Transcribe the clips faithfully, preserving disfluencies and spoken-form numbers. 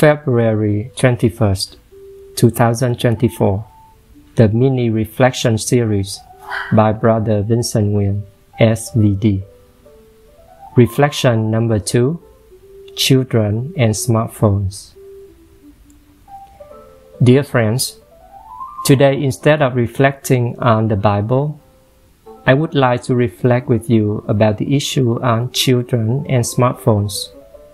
February twenty-first, two thousand twenty-four, the mini reflection series by Brother Vincent Nguyen, S V D. Reflection number two, Children and Smartphones. Dear friends, today instead of reflecting on the Bible, I would like to reflect with you about the issue on children and smartphones.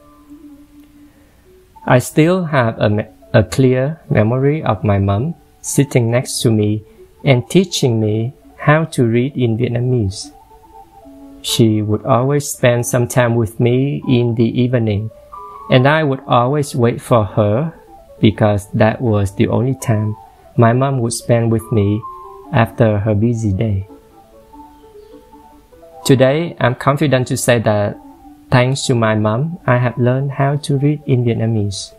I still have a, me- a clear memory of my mom sitting next to me and teaching me how to read in Vietnamese. She would always spend some time with me in the evening, and I would always wait for her because that was the only time my mom would spend with me after her busy day. Today, I'm confident to say that thanks to my mom, I have learned how to read in Vietnamese.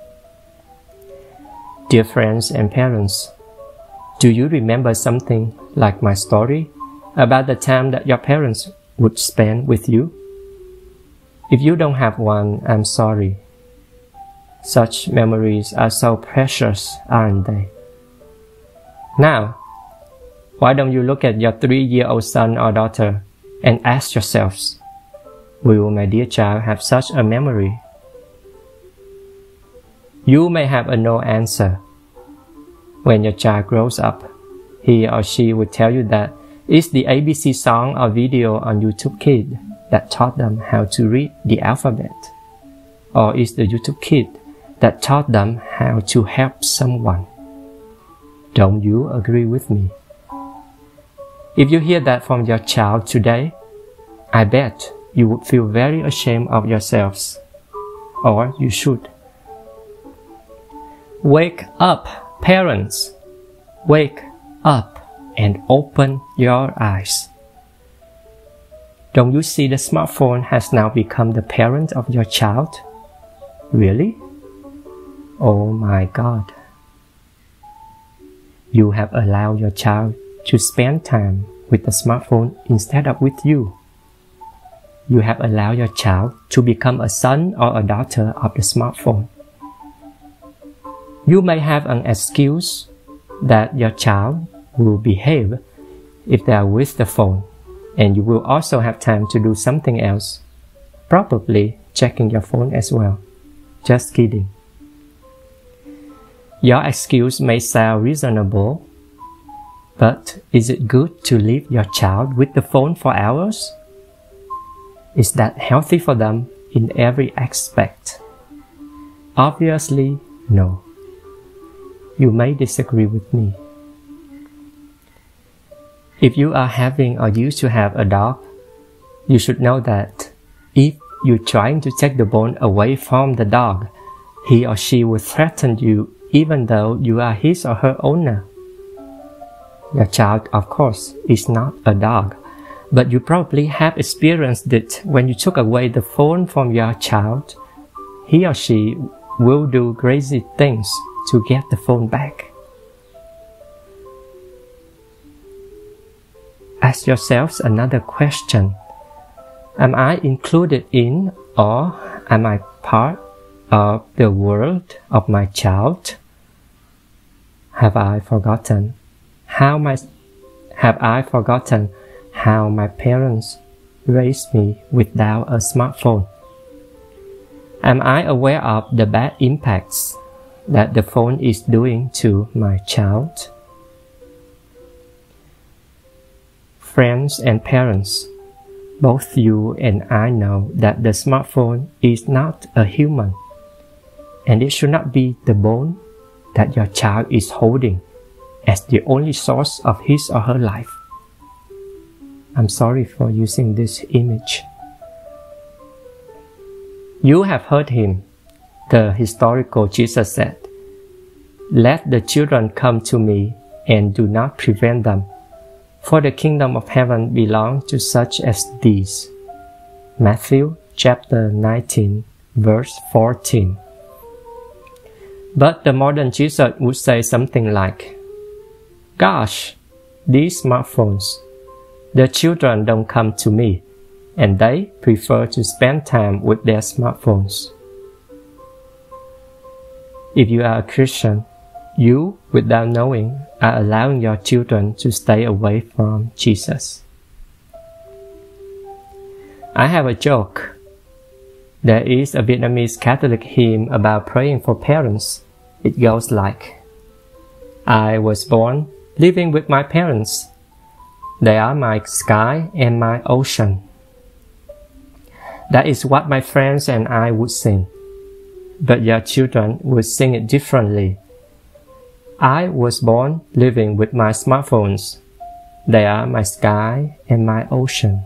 Dear friends and parents, do you remember something like my story about the time that your parents would spend with you? If you don't have one, I'm sorry. Such memories are so precious, aren't they? Now, why don't you look at your three-year-old son or daughter and ask yourselves, will my dear child have such a memory? You may have a no answer. When your child grows up, he or she will tell you that it's the A B C song or video on YouTube Kid that taught them how to read the alphabet. Or it's the YouTube Kid that taught them how to help someone. Don't you agree with me? If you hear that from your child today, I bet you would feel very ashamed of yourselves. Or you should. Wake up, parents! Wake up and open your eyes. Don't you see the smartphone has now become the parent of your child? Really? Oh my God. You have allowed your child to spend time with the smartphone instead of with you. You have allowed your child to become a son or a daughter of the smartphone. You may have an excuse that your child will behave if they are with the phone, and you will also have time to do something else, probably checking your phone as well. Just kidding. Your excuse may sound reasonable, but is it good to leave your child with the phone for hours? Is that healthy for them in every aspect? Obviously, no. You may disagree with me. If you are having or used to have a dog, you should know that if you're trying to take the bone away from the dog, he or she will threaten you even though you are his or her owner. Your child, of course, is not a dog, but you probably have experienced it when you took away the phone from your child. He or she will do crazy things to get the phone back. Ask yourselves another question. Am I included in or am I part of the world of my child? Have I forgotten how my have I forgotten how my parents raised me without a smartphone? Am I aware of the bad impacts that the phone is doing to my child? Friends and parents, both you and I know that the smartphone is not a human, and it should not be the bone that your child is holding as the only source of his or her life. I'm sorry for using this image. You have heard him, the historical Jesus said, "Let the children come to me and do not prevent them, for the kingdom of heaven belongs to such as these." Matthew chapter nineteen, verse fourteen. But the modern Jesus would say something like, "Gosh, these smartphones, the children don't come to me, and they prefer to spend time with their smartphones." If you are a Christian, you, without knowing, are allowing your children to stay away from Jesus. I have a joke. There is a Vietnamese Catholic hymn about praying for parents. It goes like, I was born living with my parents. They are my sky and my ocean. That is what my friends and I would sing. But your children would sing it differently. I was born living with my smartphones. They are my sky and my ocean.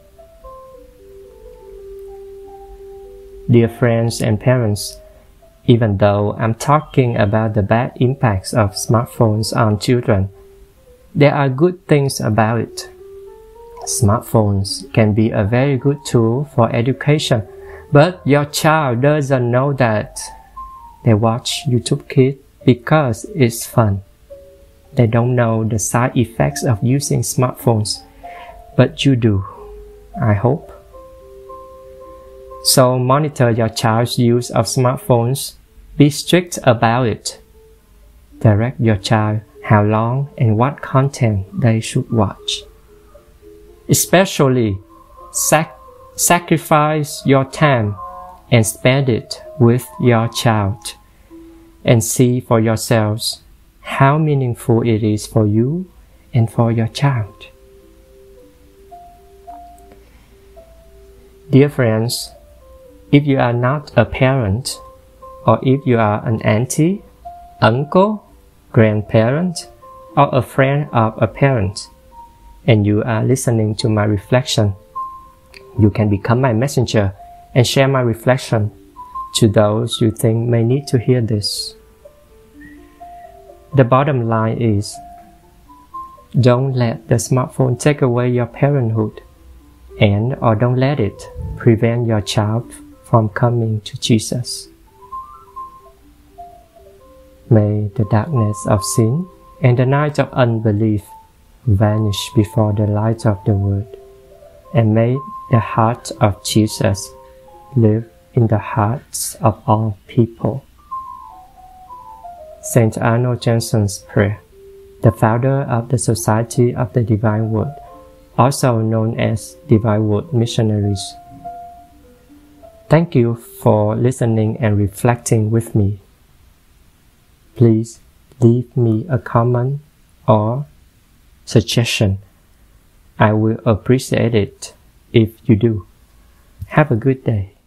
Dear friends and parents, even though I'm talking about the bad impacts of smartphones on children, there are good things about it. Smartphones can be a very good tool for education, but your child doesn't know that. They watch YouTube Kids because it's fun. They don't know the side effects of using smartphones, but you do, I hope. So monitor your child's use of smartphones. Be strict about it. Direct your child how long and what content they should watch. Especially, sac- sacrifice your time and spend it with your child, and see for yourselves how meaningful it is for you and for your child. Dear friends, if you are not a parent, or if you are an auntie, uncle, grandparent, or a friend of a parent, and you are listening to my reflection, you can become my messenger and share my reflection to those you think may need to hear this. The bottom line is, don't let the smartphone take away your parenthood, and or don't let it prevent your child from coming to Jesus. May the darkness of sin and the night of unbelief vanish before the light of the Word, and may the heart of Jesus live in the hearts of all people. Saint Arnold Janssen's prayer, the founder of the Society of the Divine Word, also known as Divine Word Missionaries. Thank you for listening and reflecting with me. Please leave me a comment or suggestion. I will appreciate it if you do. Have a good day.